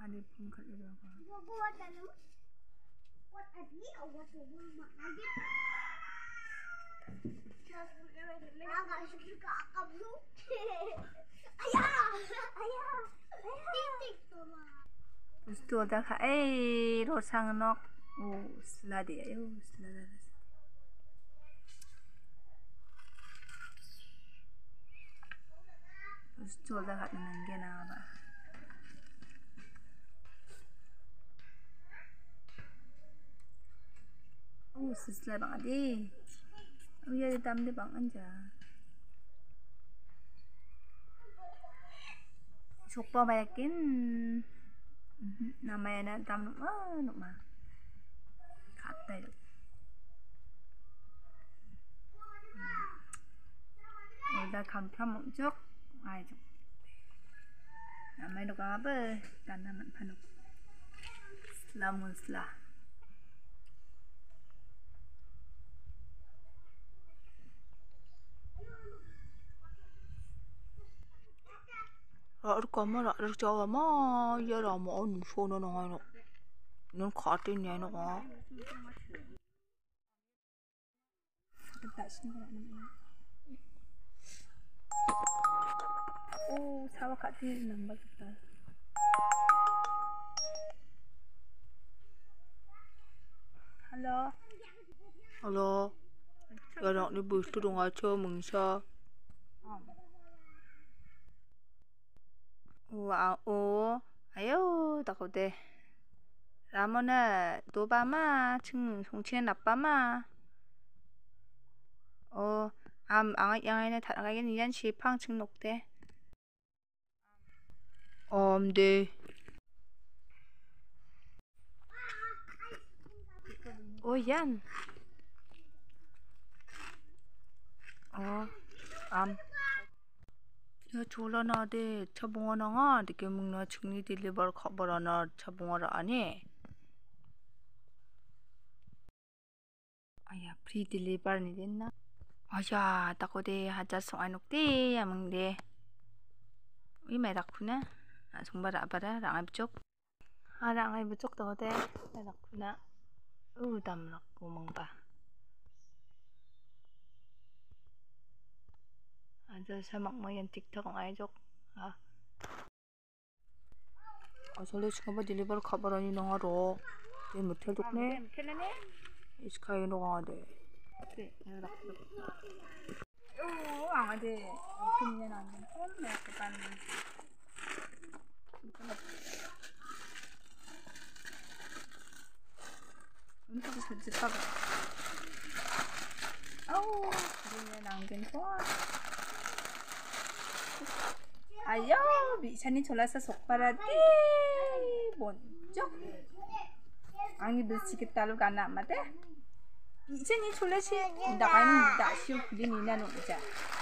Ada pun kat dia apa? Buat dalam. Buat tadi awak tu mak lagi. Agak suka akak lu. Ayah. Titik tu lah. Gusto dah ka rosang nok. Oh, seladi ayo, selada. Gusto dah ka nanggen apa? Oh, selada bang ade. Oh ya, tam de bang anja. Coba bayakin. Namanya tam nuk mah. Kata itu. Udah kam muncul. Ayo. Namanya nuk apa? Tanaman panuk. Lamun selah. Rỡ có mà rỡ cho mà giờ là mà ông số nó nói nó khó tin nhé nó có Oh, sawa kat sini nambah kita. Halo. alo giờ nó đi bữa tôi đừng ai chơi mừng sao Wow, ayo takut deh. Ramona, doba ma, 층 송치는 나빠 ma. 양아이는 다가긴 이란 시팡 층 녹대. 네. Yan. 야 졸라나 데 차봉하나가 되게 먹나 증리 딜리버 커버라나 차봉하라 아니 Ayah, free deliver ni din na. Ayah, takut deh hajar soal nukti amang deh. Ui mai rakuna. Sumber apa dah? Rangai becok. Rangai becok takut deh. Mai rakuna. Dam rak gumang pa. Ada sama mo yang TikTok ngai jok. 아살레 지금 딜리버 커버라니 나가로 내 못해 줬네 이스카이 나가 돼 Oke, rak. Ada. Punya nanya. Mai depan. Untuk sejuta. Punya nanggen kok. Ayo, bisa nih colasa sok parati. Boncok. Angin sedikit talu kana mate. Bisa nih colasi. Dak siu kini nanu aja.